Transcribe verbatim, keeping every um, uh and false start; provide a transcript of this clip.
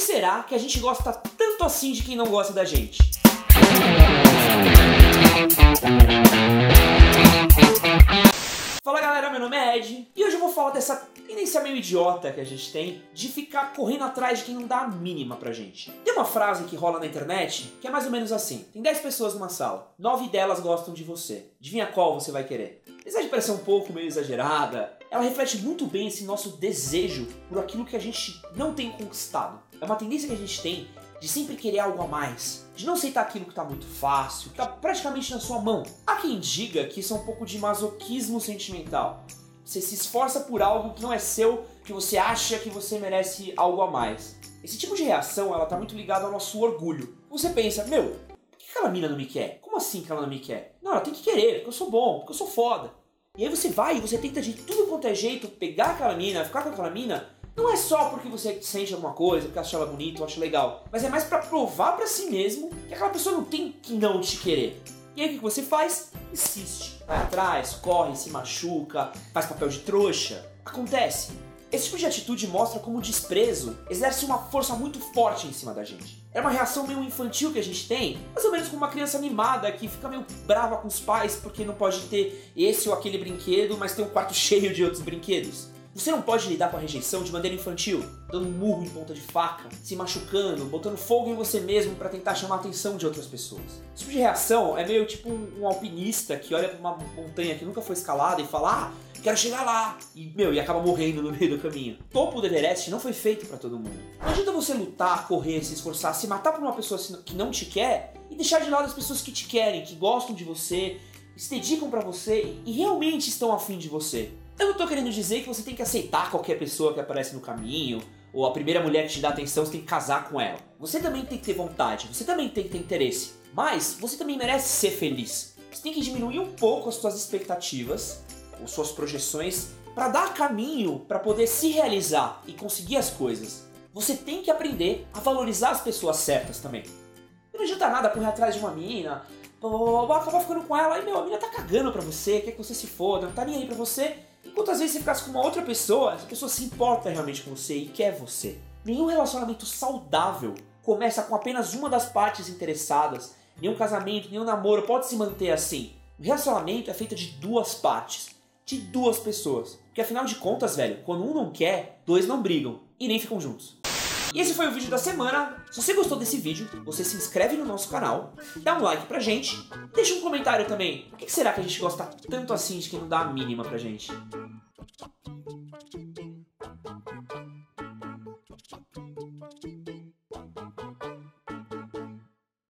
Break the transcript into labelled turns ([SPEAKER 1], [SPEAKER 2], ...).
[SPEAKER 1] será que a gente gosta tanto assim de quem não gosta da gente? Fala galera, meu nome é Ed e hoje eu vou falar dessa tendência meio idiota que a gente tem de ficar correndo atrás de quem não dá a mínima pra gente. Tem uma frase que rola na internet que é mais ou menos assim: tem dez pessoas numa sala, nove delas gostam de você. Adivinha qual você vai querer? Apesar de parecer um pouco meio exagerada, ela reflete muito bem esse nosso desejo por aquilo que a gente não tem conquistado. É uma tendência que a gente tem de sempre querer algo a mais, de não aceitar aquilo que tá muito fácil, que tá praticamente na sua mão. Há quem diga que isso é um pouco de masoquismo sentimental. Você se esforça por algo que não é seu, que você acha que você merece algo a mais. Esse tipo de reação, ela tá muito ligada ao nosso orgulho. Você pensa, meu, por que aquela mina não me quer? Como assim que ela não me quer? Não, ela tem que querer, porque eu sou bom, porque eu sou foda. E aí você vai e você tenta de tudo quanto é jeito pegar aquela mina, ficar com aquela mina. Não é só porque você sente alguma coisa, porque acha ela bonita ou acha legal, mas é mais pra provar pra si mesmo que aquela pessoa não tem que não te querer. E aí o que você faz? Insiste. Vai atrás, corre, se machuca, faz papel de trouxa. Acontece. Esse tipo de atitude mostra como o desprezo exerce uma força muito forte em cima da gente. É uma reação meio infantil que a gente tem, mais ou menos como uma criança mimada que fica meio brava com os pais porque não pode ter esse ou aquele brinquedo, mas tem um quarto cheio de outros brinquedos. Você não pode lidar com a rejeição de maneira infantil, dando um murro em ponta de faca, se machucando, botando fogo em você mesmo para tentar chamar a atenção de outras pessoas. Esse tipo de reação é meio tipo um, um alpinista que olha para uma montanha que nunca foi escalada e fala: ah, quero chegar lá! E, meu, e acaba morrendo no meio do caminho. O topo do Everest não foi feito para todo mundo. Não adianta você lutar, correr, se esforçar, se matar por uma pessoa que não te quer e deixar de lado as pessoas que te querem, que gostam de você, se dedicam para você e realmente estão afim de você. Eu não tô querendo dizer que você tem que aceitar qualquer pessoa que aparece no caminho, ou a primeira mulher que te dá atenção, você tem que casar com ela. Você também tem que ter vontade, você também tem que ter interesse, mas você também merece ser feliz. Você tem que diminuir um pouco as suas expectativas, ou suas projeções, para dar caminho para poder se realizar e conseguir as coisas. Você tem que aprender a valorizar as pessoas certas também. Não adianta nada correr atrás de uma mina, acabar ficando com ela, e meu, a mina tá cagando pra você, quer que você se foda, não tá nem aí pra você. Enquanto às vezes você ficasse com uma outra pessoa, essa pessoa se importa realmente com você e quer você. Nenhum relacionamento saudável começa com apenas uma das partes interessadas. Nenhum casamento, nenhum namoro pode se manter assim. O relacionamento é feito de duas partes, de duas pessoas. Porque afinal de contas, velho, quando um não quer, dois não brigam e nem ficam juntos. E esse foi o vídeo da semana. Se você gostou desse vídeo, você se inscreve no nosso canal, dá um like pra gente, deixa um comentário também. Por que será que a gente gosta tanto assim de quem não dá a mínima pra gente?